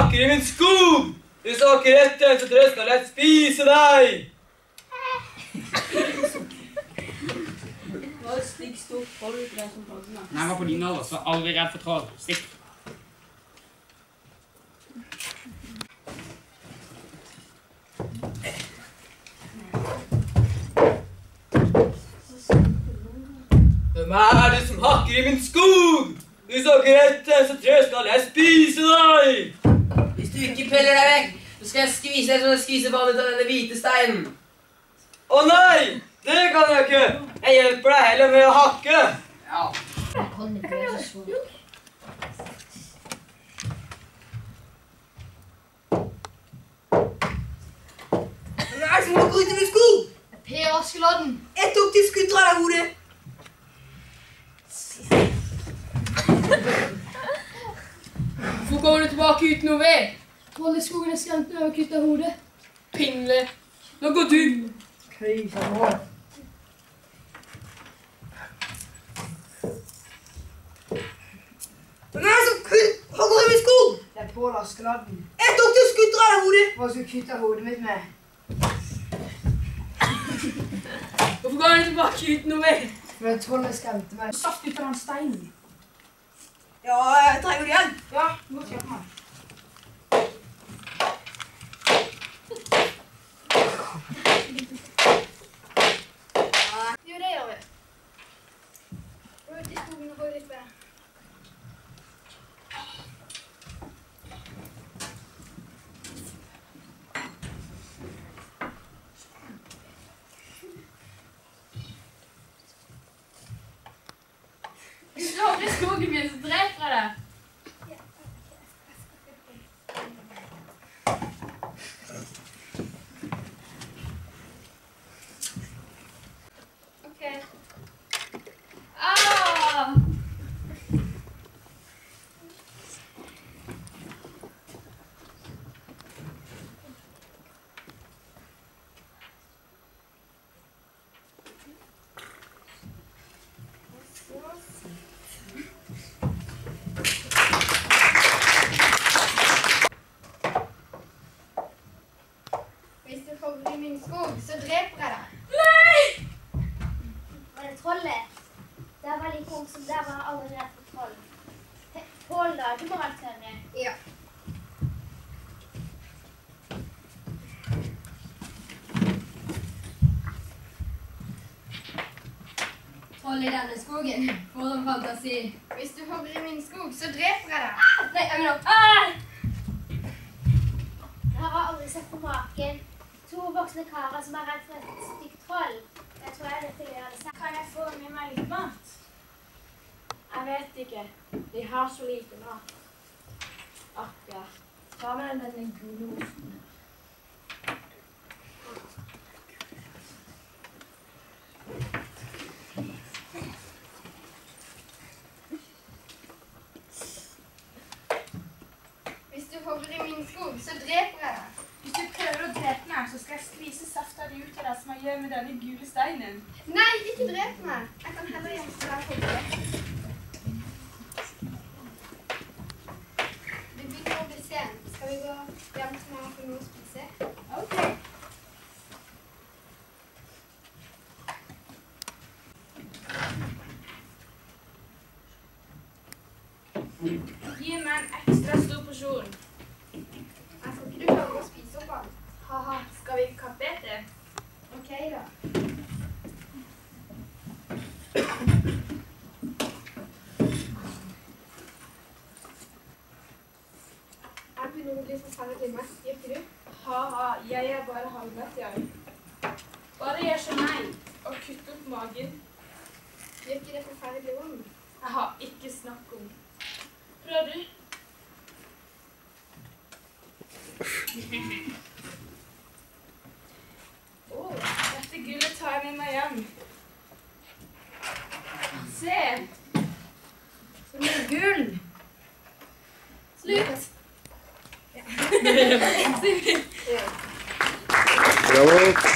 hakker i min skog! Du snakker etter, så tror jeg skal lett spise deg! Det var et slik stort troll ut der som plassen da. Når jeg var på din alder, så var jeg aldri redd for troll. Stikk. Hvem er det som hakker i min skog? Du snakker etter, så tror jeg skal jeg spise deg! Hvis du ikke peller deg vekk, så skal jeg skvise deg som jeg skviser vannet av denne hvite steinen. Å nei! Det kan jeg ikke! Jeg hjelper deg heller med å hakke! Ja. Jeg kan ikke være så svår. Hvem er det som hakker ut i min skog? Per Askeladden! Jeg tok til skudd fra deg hodet. Hvorfor kommer du tilbake uten noe ved? Trolleskogen er skremt med å kutte hodet. Pingle! Nå går du! Køysa nå. Hvem er det som hogger i min skog? Det er Pål Askeladden. Jeg tok til skudd fra deg hodet. Hva skal du kutte hodet mitt med? Hvorfor går du tilbake uten noe ved? For trollet skremte meg. Saft ut av den steinen. Ja, jeg trenger du hjelp. Ja, godt hjelp meg. Jo, det gjør vi. Gå ut i skogen og få litt ved. Hvis du hopper i skogen min, så dreper jeg deg. Ok. Ah! Hvis du hogger i min skog, så dreper jeg deg. Var det trollet? Det var like ung som der var jeg aldri redd for troll. Pål da, du må være tørre. Ja. Troll i denne skogen. For en fantasi. Hvis du hogger i min skog, så dreper jeg deg. Nei, jeg mener... Jeg har aldri sett på maken. 2 voksne karer som er redd for et stygt troll. Jeg tror jeg er nødt til å gjøre det selv. Kan jeg få med meg litt mat? Jeg vet ikke. De har så lite mat. Akkurat. Ta med denne gule osten. Hvis du hogger i min skog, så dreper jeg deg. Hvis du prøver å drepe meg, så skal jeg skvise saft av det ut av deg som jeg gjør med denne gule steinen. Nei, ikke drep meg. Jeg kan heller hjelpe deg å hogge. Det begynner å bli sent. Skal vi gå hjem til meg og få noe å spise? Ok. Gi meg en ekstra stor porsjon. Jeg tror ikke du klarer å spise opp alt. Haha, skal vi kappe etter? Ok da. Jeg begynner å bli forferdelig mett, gjør ikke du? Haha, jeg er bare halvmett, jeg. Bare gjør som meg, og kutt opp magen. Gjør ikke det forferdelig vondt? Jeg har ikke snakk om. Prøv du? Dette gullet tar jeg med meg hjem. Se! Så mye gull! Slutt! Ja.